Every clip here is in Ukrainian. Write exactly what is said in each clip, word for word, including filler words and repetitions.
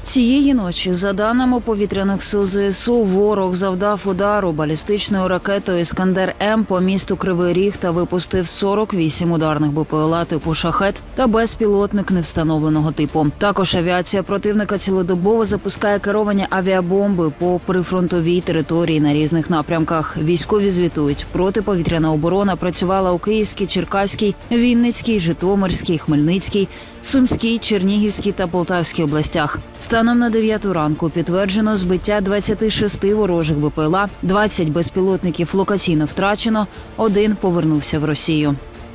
Цієї ночі, за даними повітряних сил ЗСУ, ворог завдав удару балістичною ракетою «Іскандер-М» по місту Кривий Ріг та випустив сорок вісім ударних БПЛА типу «Шахед» та безпілотник невстановленого типу. Також авіація противника цілодобово запускає керовані авіабомби по прифронтовій території на різних напрямках. Військові звітують, протиповітряна оборона працювала у Київській, Черкаській, Вінницькій, Житомирській, Хмельницькій, Сумській, Чернігівській та Полтавській областях. Станом на дев'яту ранку підтверджено збиття двадцяти шести ворожих БПЛА, двадцять безпілотників локаційно втрачено, один повернувся в Росію.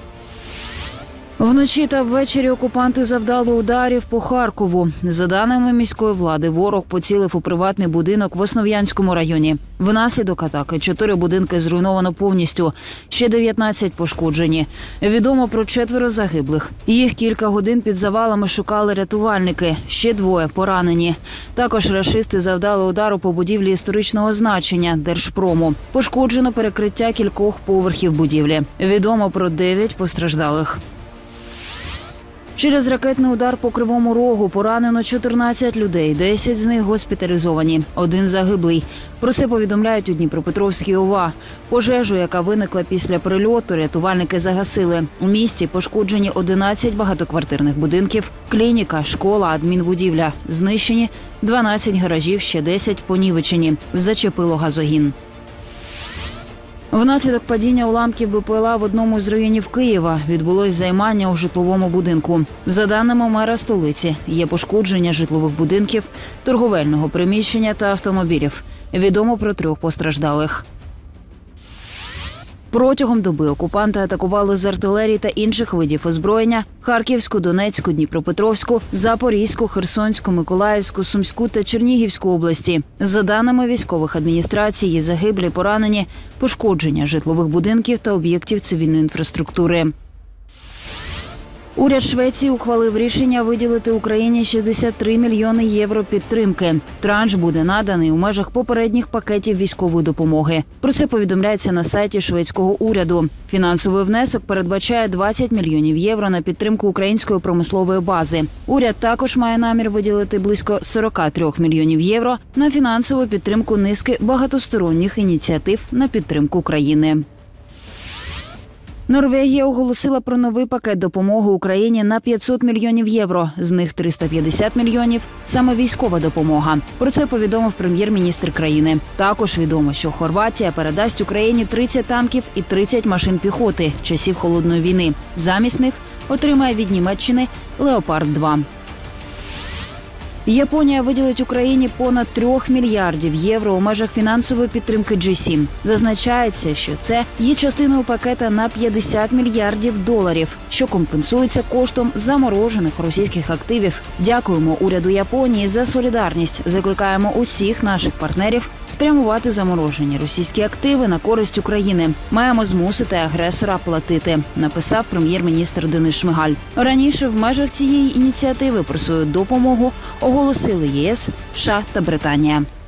Вночі та ввечері окупанти завдали ударів по Харкову. За даними міської влади, ворог поцілив у приватний будинок в Основ'янському районі. Внаслідок атаки чотири будинки зруйновано повністю, ще дев'ятнадцять пошкоджені. Відомо про четверо загиблих. Їх кілька годин під завалами шукали рятувальники, ще двоє поранені. Також рашисти завдали удару по будівлі історичного значення Держпрому. Пошкоджено перекриття кількох поверхів будівлі. Відомо про дев'ять постраждалих. Через ракетний удар по Кривому Рогу поранено чотирнадцять людей, десять з них госпіталізовані, один загиблий. Про це повідомляють у Дніпропетровській ОВА. Пожежу, яка виникла після прильоту, рятувальники загасили. У місті пошкоджені одинадцять багатоквартирних будинків, клініка, школа, адмінбудівля. Знищені дванадцять гаражів, ще десять понівечені. Зачепило газогін. Внаслідок падіння уламків БПЛА в одному з районів Києва відбулось займання у житловому будинку. За даними мера столиці, є пошкодження житлових будинків, торговельного приміщення та автомобілів. Відомо про трьох постраждалих. Протягом доби окупанти атакували з артилерії та інших видів озброєння Харківську, Донецьку, Дніпропетровську, Запорізьку, Херсонську, Миколаївську, Сумську та Чернігівську області. За даними військових адміністрацій, є загиблі, поранені, пошкодження житлових будинків та об'єктів цивільної інфраструктури. Уряд Швеції ухвалив рішення виділити Україні шістдесят три мільйони євро підтримки. Транш буде наданий у межах попередніх пакетів військової допомоги. Про це повідомляється на сайті шведського уряду. Фінансовий внесок передбачає двадцять мільйонів євро на підтримку української промислової бази. Уряд також має намір виділити близько сорок три мільйонів євро на фінансову підтримку низки багатосторонніх ініціатив на підтримку країни. Норвегія оголосила про новий пакет допомоги Україні на п'ятсот мільйонів євро. З них триста п'ятдесят мільйонів – саме військова допомога. Про це повідомив прем'єр-міністр країни. Також відомо, що Хорватія передасть Україні тридцять танків і тридцять машин піхоти часів Холодної війни. Замість них отримає від Німеччини «Леопард-два». Японія виділить Україні понад трьох мільярдів євро у межах фінансової підтримки джі сім. Зазначається, що це є частиною пакета на п'ятдесят мільярдів доларів, що компенсується коштом заморожених російських активів. Дякуємо уряду Японії за солідарність. Закликаємо усіх наших партнерів спрямувати заморожені російські активи на користь України. Маємо змусити агресора платити, написав прем'єр-міністр Денис Шмигаль. Раніше в межах цієї ініціативи про свою допомогу оголосили ЄС, США та Британія.